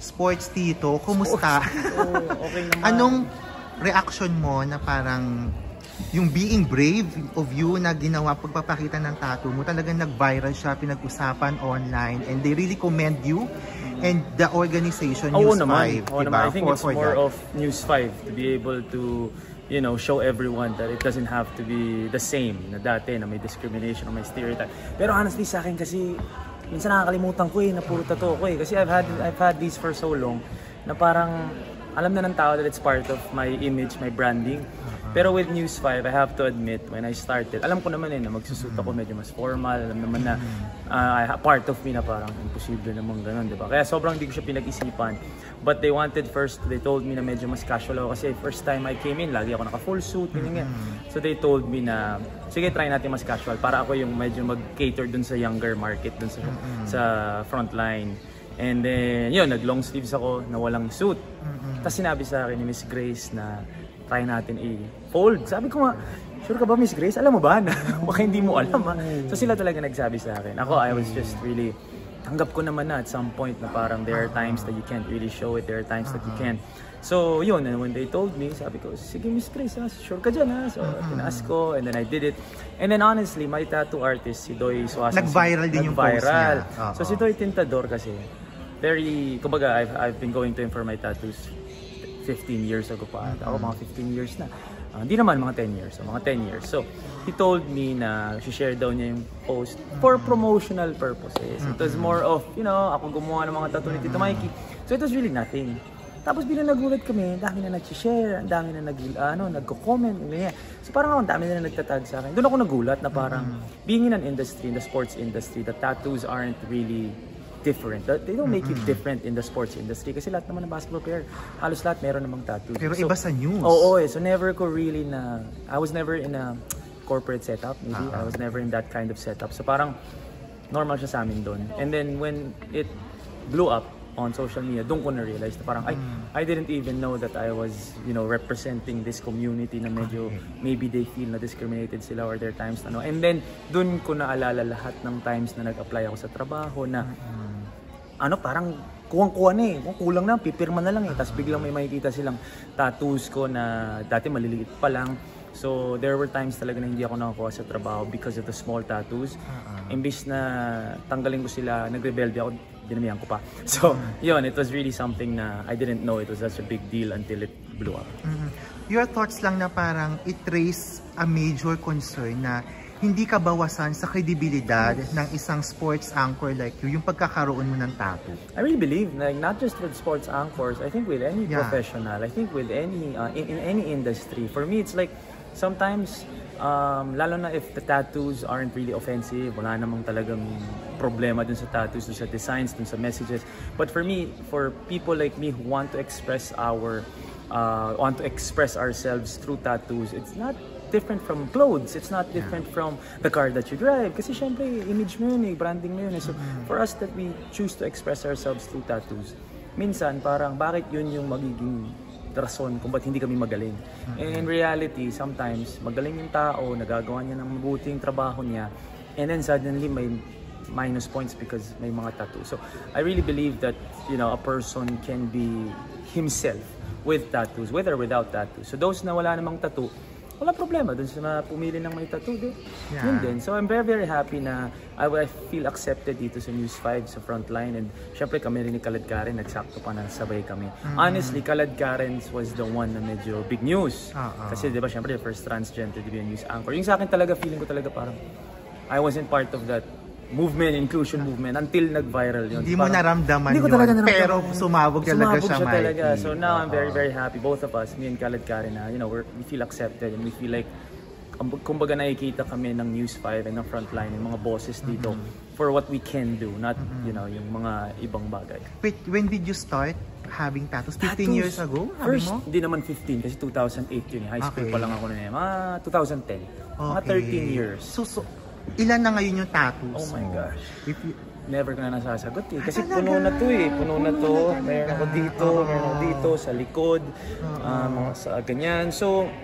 Sports Tito, kumusta? Okay naman. Anong reaction mo na parang yung being brave of you na ginawa pagpapakita ng tattoo mo, talagang nag-viral siya, pinag-usapan online, and they really commend you and the organization News 5. Oo naman. I think it's more of News 5 to be able to, you know, show everyone that it doesn't have to be the same na dati na may discrimination o may stereotype. Pero honestly sa akin kasi minsan nakakalimutan ko na puro tattoo ko kasi I've had these for so long na parang alam na ng tao that it's part of my image, my branding. Pero with News 5, I have to admit, when I started, alam ko naman na magsusuot ako medyo mas formal, alam naman na part of me na parang imposible namang ganun, di ba? Kaya sobrang hindi ko siya pinag-isipan. But they wanted first, they told me na medyo mas casual ako kasi first time I came in, lagi ako naka-full suit, ganyan. So they told me na, sige, try natin mas casual para ako yung medyo mag-cater dun sa younger market, dun sa frontline. And then, yun, nag-long sleeves ako na walang suit. Tapos sinabi sa akin ni Miss Grace na try natin i-fold. Sabi ko nga, sure ka ba Miss Grace? Alam mo ba? Baka hindi mo alam ha. So sila talaga nagsabi sa akin. Ako, I was just really, tanggap ko naman na at some point na parang there are times that you can't really show it, there are times that you can. So yun, and when they told me, sabi ko, sige Miss Grace, sure ka dyan ha. So tinaas ko, and then I did it. And then honestly, my tattoo artist, si Doy Suasan. Nag-viral din yung post niya. So si Doy Tintador kasi, very, kumbaga, I've been going to him for my tattoos 15 years ago pa. Ako mga 15 years na. Hindi naman, mga 10 years. So, mga 10 years. So, he told me na share daw niya yung post for promotional purposes. It was more of, you know, ako gumawa ng mga tattoo ni Tito Mikey. So, it was really nothing. Tapos bilang nagulat kami, dami na nag-share, ang dami na nagko-comment, ganyan. So parang ang dami na nagtatag sa akin. Doon ako nagulat na parang being in an industry, in the sports industry, the tattoos aren't really different. They don't make you different in the sports industry kasi lahat naman ng basketball player, halos lahat meron namang tattoo. Pero iba sa news. Oo, so never ko really I was never in a corporate setup, maybe. I was never in that kind of setup. So parang normal siya sa amin doon. And then when it blew up on social media, doon ko na-realize na parang I didn't even know that I was, you know, representing this community na medyo maybe they feel na discriminated sila or their times na and then doon ko naalala lahat ng times na nag-apply ako sa trabaho na parang kuwang-kuha na kung kulang na, pipirma na lang tapos biglang may makikita silang tattoos ko na dati maliliit pa lang. So there were times talaga na hindi ako nakakuha sa trabaho because of the small tattoos. Imbis na tanggalin ko sila, nagrebelde ako, dinamihan ko pa. So yun, it was really something na I didn't know it was such a big deal until it blew up. Your thoughts lang na parang it raised a major concern na hindi ka bawasan sa kredibilidad ng isang sports anchor like you, yung pagkakaroon mo ng tattoo. I really believe, like, not just with sports anchors, I think with any professional, I think with any, in any industry. For me, it's like, sometimes, lalo na if the tattoos aren't really offensive, wala namang talagang problema dun sa tattoos, dun sa designs, dun sa messages. But for me, for people like me who want to express ourselves through tattoos, it's not different from clothes. It's not different from the car that you drive. Kasi syempre, image mo yun branding mo yun So for us that we choose to express ourselves through tattoos, minsan parang bakit yun yung magiging rason kung ba't hindi kami magaling. And in reality, sometimes magaling yung tao, nagagawa niya ng mabuting trabaho niya, and then suddenly may minus points because may mga tattoo. So I really believe that, you know, a person can be himself with tattoos, with or without tattoos. So those na wala namang tattoo, wala problema dun sa pumili ng may tattoo din. Yun din. So I'm very, very happy na I feel accepted dito sa News 5, sa Frontline. And syempre kami rin ni Kalad Karen, nagsakto pa na sabay kami. Honestly, Kalad Karen's was the one na medyo big news. Kasi di ba syempre the first transgender to be a news anchor. Yung sa akin talaga, feeling ko talaga parang I wasn't part of that movement, inclusion movement, until nag-viral yun. Hindi mo naramdaman yun, pero sumabog talaga siya, talaga. So now I'm very, very happy, both of us, me and Kalad Karen, you know, we feel accepted and we feel like, kumbaga nakikita kami ng News 5 and ng Frontline, yung mga bosses dito, for what we can do, not, you know, yung mga ibang bagay. Wait, when did you start having tattoos? 15 years ago? First, hindi naman 15 kasi 2008 yun. High school pa lang ako na mga 2010. Mga 13 years. So, ilan na ngayon yung tattoos? Oh my gosh. Never ko na nasasagot Kasi talaga? puno na to Puno na to. Meron ako dito, meron ako dito, sa likod, mga sa ganyan. So,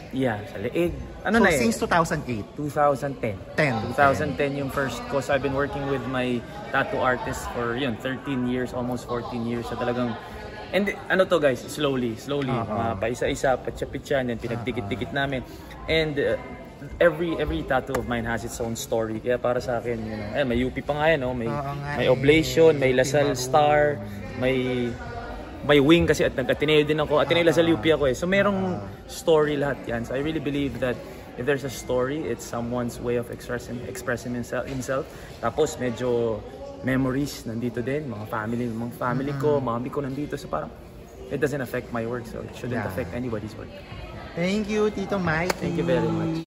Yeah, sa leeg. Ano So na eh? since 2008? 2010. 2010 yung first ko. So I've been working with my tattoo artist for 13 years, almost 14 years. So talagang, and ano to guys, slowly. Paisa-isa, patsa-pitsa, then pinagdikit-dikit namin. And every tattoo of mine has its own story. Kaya para sa akin, may UP pa nga yan, may oblation, may Lasal Star, may wing kasi at nag-Ateneo din ako. Ateneo Lasal UP ako eh. So merong story lahat yan. So I really believe that if there's a story, it's someone's way of expressing himself. Tapos medyo memories nandito din, mga family ko, mami ko nandito. So parang it doesn't affect my work, so it shouldn't affect anybody's work. Thank you, Tito Mike. Thank you very much.